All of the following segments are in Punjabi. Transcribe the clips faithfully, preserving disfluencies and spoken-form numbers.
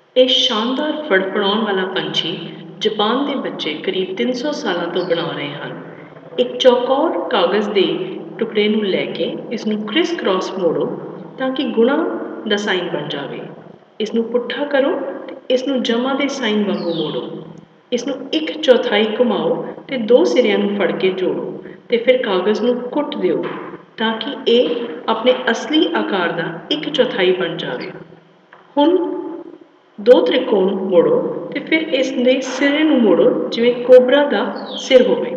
ਇਹ ਸ਼ਾਨਦਾਰ ਫੜਫੜਾਉਣ ਵਾਲਾ ਪੰਛੀ ਜਾਪਾਨ ਦੇ ਬੱਚੇ ਕਰੀਬ ਤਿੰਨ ਸੌ ਸਾਲਾਂ ਤੋਂ ਬਣਾ ਰਹੇ ਹਨ। ਇੱਕ ਚੌਕੌਰ ਕਾਗਜ਼ ਦੇ ਟੁਕੜੇ ਨੂੰ ਲੈ ਕੇ ਇਸ ਨੂੰ ਕ੍ਰਿਸ ਕ੍ਰਾਸ ਮੋੜੋ ਤਾਂ ਕਿ ਗੁਣਾ ਦਾ ਸਾਈਨ ਬਣ ਜਾਵੇ। ਇਸ ਨੂੰ ਪੁੱਠਾ ਕਰੋ ਤੇ ਇਸ ਨੂੰ ਜਮਾ ਦੇ ਸਾਈਨ ਵਾਂਗੂ ਮੋੜੋ। ਇਸ ਨੂੰ ਇੱਕ ਚੌਥਾਈ ਘੁਮਾਓ ਤੇ ਦੋ ਸਿਰਿਆਂ ਨੂੰ ਫੜ ਕੇ ਜੋੜੋ ਤੇ ਫਿਰ ਕਾਗਜ਼ ਨੂੰ ਕੁੱਟ ਦਿਓ ਤਾਂ ਕਿ ਇਹ ਆਪਣੇ ਅਸਲੀ ਆਕਾਰ ਦਾ ਇੱਕ ਚੌਥਾਈ ਬਣ ਜਾਵੇ। ਹੁਣ ਦੋ ਤ੍ਰਿਕੋਣ ਮੋੜੋ ਤੇ ਫਿਰ ਇਸ ਦੇ ਸਿਰੇ ਨੂੰ ਮੋੜੋ ਜਿਵੇਂ ਕੋਬਰਾ ਦਾ ਸਿਰ ਹੋਵੇ।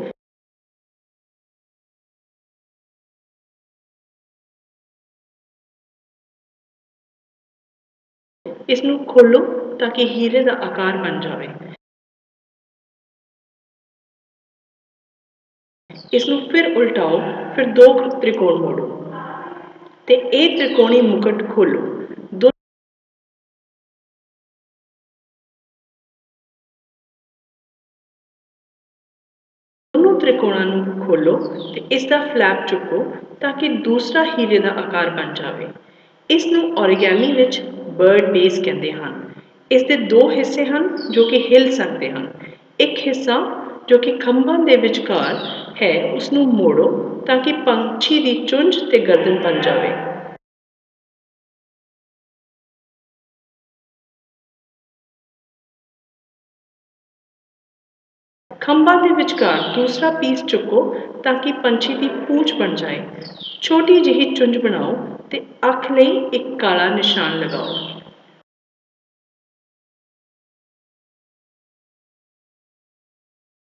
ਇਸ ਨੂੰ ਖੋਲੋ ਤਾਂ ਕਿ ਹੀਰੇ ਦਾ ਆਕਾਰ ਬਣ ਜਾਵੇ। ਇਸ ਨੂੰ ਫਿਰ ਉਲਟਾਓ, ਫਿਰ ਦੋ ਤ੍ਰਿਕੋਣ ਮੋੜੋ ਤੇ ਇਹ ਤ੍ਰਿਕੋਣੀ ਮੁਕਟ ਖੋਲੋ। ਦੋਨੋਂ ਤ੍ਰਿਕੋਣਾਂ ਨੂੰ ਖੋਲੋ ਤੇ ਇਸ ਦਾ ਫਲੈਪ ਚੁੱਕੋ ਤਾਂ ਕਿ ਦੂਸਰਾ ਹੀਰੇ ਦਾ ਆਕਾਰ ਬਣ ਜਾਵੇ। ਇਸ ਨੂੰ ਓਰੀਗੈਮੀ ਵਿੱਚ ਬਰਡ ਬੇਸ ਕਹਿੰਦੇ ਹਨ। ਇਸ ਦੇ ਦੋ ਹਿੱਸੇ ਹਨ ਜੋ ਕਿ ਹਿਲ ਸਕਦੇ ਹਨ। ਇੱਕ ਹਿੱਸਾ ਜੋ ਕਿ ਖੰਭਾਂ ਦੇ ਵਿਚਕਾਰ ਹੈ ਉਸ ਨੂੰ ਮੋੜੋ ਤਾਂ ਕਿ ਪੰਛੀ ਦੀ ਚੁੰਝ ਤੇ ਗਰਦਨ ਬਣ ਜਾਵੇ। ਖੰਭਾਂ ਦੇ ਵਿਚਕਾਰ ਦੂਸਰਾ ਪੀਸ ਚੁੱਕੋ ਤਾਂ ਕਿ ਪੰਛੀ ਦੀ ਪੂੰਛ ਬਣ ਜਾਏ। ਛੋਟੀ ਜਿਹੀ ਚੁੰਝ ਬਣਾਓ ਤੇ ਅੱਖ ਲਈ ਇੱਕ ਕਾਲਾ ਨਿਸ਼ਾਨ ਲਗਾਓ।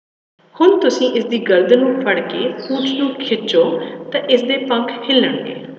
ਹੁਣ ਤੁਸੀਂ ਇਸ ਦੀ ਗਰਦਨ ਨੂੰ ਫੜ ਕੇ ਪੂੰਛ ਨੂੰ ਖਿੱਚੋ ਤਾਂ ਇਸ ਦੇ ਪੰਖ ਹਿੱਲਣਗੇ।